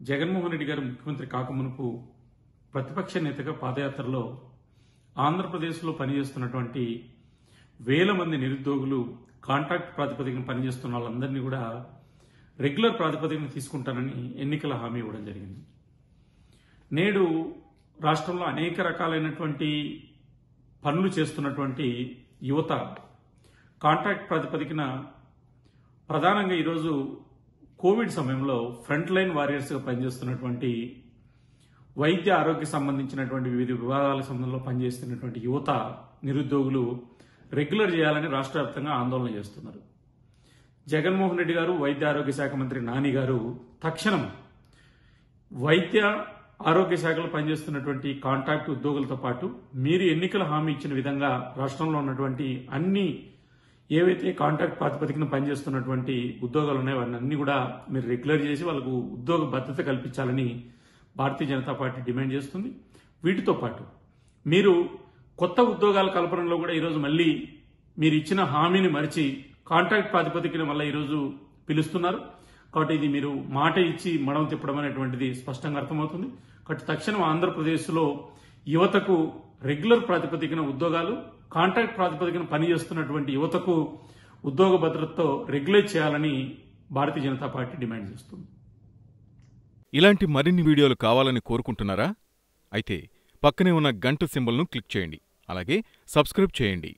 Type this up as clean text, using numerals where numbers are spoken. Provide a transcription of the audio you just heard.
జగన్మోహన్ రెడ్డి గారు ముఖ్యమంత్రి కాకమునుపు ప్రతిపక్ష నేతగా పాదయాత్రలో ఆంధ్రప్రదేశ్లో పనిచేస్తున్నటువంటి వేల మంది నిరుద్యోగులు కాంట్రాక్ట్ ప్రాతిపదికన పనిచేస్తున్న వాళ్ళందరినీ కూడా రెగ్యులర్ ప్రాతిపదికన తీసుకుంటానని ఎన్నికల హామీ ఇవ్వడం జరిగింది. నేడు రాష్ట్రంలో అనేక రకాలైనటువంటి పనులు చేస్తున్నటువంటి యువత కాంట్రాక్ట్ ప్రాతిపదికన ప్రధానంగా ఈరోజు కోవిడ్ సమయంలో ఫ్రంట్ లైన్ వారియర్స్గా పనిచేస్తున్నటువంటి వైద్య ఆరోగ్య సంబంధించినటువంటి వివిధ విభాగాల సంబంధంలో పనిచేస్తున్నటువంటి యువత నిరుద్యోగులు రెగ్యులర్ చేయాలని రాష్ట్ర వ్యాప్తంగా ఆందోళన చేస్తున్నారు. జగన్మోహన్ రెడ్డి గారు, వైద్య ఆరోగ్య శాఖ మంత్రి నాని గారు తక్షణం వైద్య ఆరోగ్య శాఖలో పనిచేస్తున్నటువంటి కాంట్రాక్ట్ ఉద్యోగులతో పాటు మీరు ఎన్నికల హామీ ఇచ్చిన విధంగా రాష్ట్రంలో ఉన్నటువంటి అన్ని ఏవైతే కాంట్రాక్ట్ ప్రాతిపదికన పనిచేస్తున్నటువంటి ఉద్యోగాలు ఉన్నాయో అన్ని కూడా మీరు రెగ్యులర్ చేసి వాళ్ళకు ఉద్యోగ భద్రత కల్పించాలని భారతీయ జనతా పార్టీ డిమాండ్ చేస్తుంది. వీటితో పాటు మీరు కొత్త ఉద్యోగాల కల్పనలో కూడా ఈరోజు మళ్ళీ మీరు ఇచ్చిన హామీని మరిచి కాంట్రాక్ట్ ప్రాతిపదికన మళ్ళీ ఈరోజు పిలుస్తున్నారు. కాబట్టి ఇది మీరు మాట ఇచ్చి మడమ తిప్పడం అనేటువంటిది స్పష్టంగా అర్థమవుతుంది. కాబట్టి తక్షణం ఆంధ్రప్రదేశ్లో యువతకు రెగ్యులర్ ప్రాతిపదికన ఉద్యోగాలు, కాంట్రాక్ట్ ప్రాతిపదికన పనిచేస్తున్నటువంటి యువతకు ఉద్యోగ భద్రతతో రెగ్యులేట్ చేయాలని భారతీయ జనతా పార్టీ డిమాండ్ చేస్తుంది. ఇలాంటి మరిన్ని వీడియోలు కావాలని కోరుకుంటున్నారా? అయితే పక్కనే ఉన్న గంట సింబల్ను క్లిక్ చేయండి. అలాగే సబ్స్క్రైబ్ చేయండి.